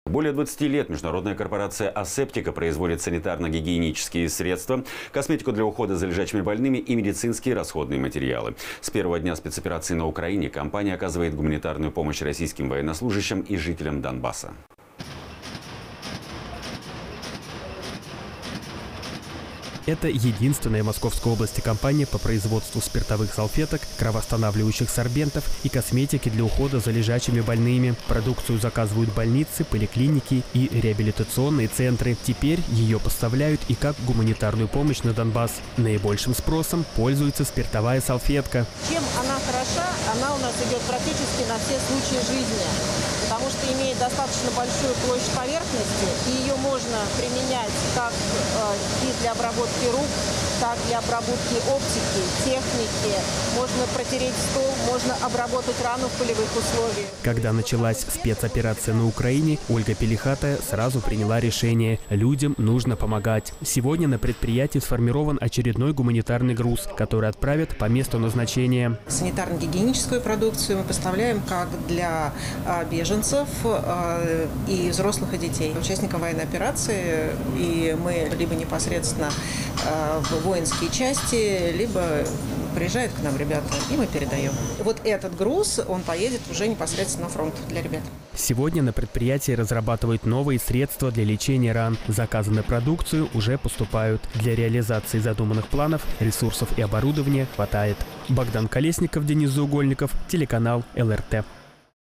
Более 20 лет международная корпорация «Асептика» производит санитарно-гигиенические средства, косметику для ухода за лежачими больными и медицинские расходные материалы. С первого дня спецоперации на Украине компания оказывает гуманитарную помощь российским военнослужащим и жителям Донбасса. Это единственная в Московской области компания по производству спиртовых салфеток, кровоостанавливающих сорбентов и косметики для ухода за лежачими больными. Продукцию заказывают больницы, поликлиники и реабилитационные центры. Теперь ее поставляют и как гуманитарную помощь на Донбасс. Наибольшим спросом пользуется спиртовая салфетка. Чем она хороша? Она у нас идет практически на все случаи жизни, потому что имеет достаточно большую площадь поверхности, и ее можно применять как и для обработки рук, так для обработки оптики, техники. Можно протереть стол, можно обработать рану в полевых условиях. Когда началась спецоперация на Украине, Ольга Пелихатая сразу приняла решение – людям нужно помогать. Сегодня на предприятии сформирован очередной гуманитарный груз, который отправят по месту назначения. Санитарно-гигиеническую продукцию мы поставляем как для беженцев и взрослых, и детей. Участникам военной операции, и мы либо непосредственно в воинские части, либо приезжают к нам ребята, и мы передаем. Вот этот груз, он поедет уже непосредственно на фронт для ребят. Сегодня на предприятии разрабатывают новые средства для лечения ран. Заказы на продукцию уже поступают. Для реализации задуманных планов ресурсов и оборудования хватает. Богдан Колесников, Денис Заугольников, телеканал ЛРТ.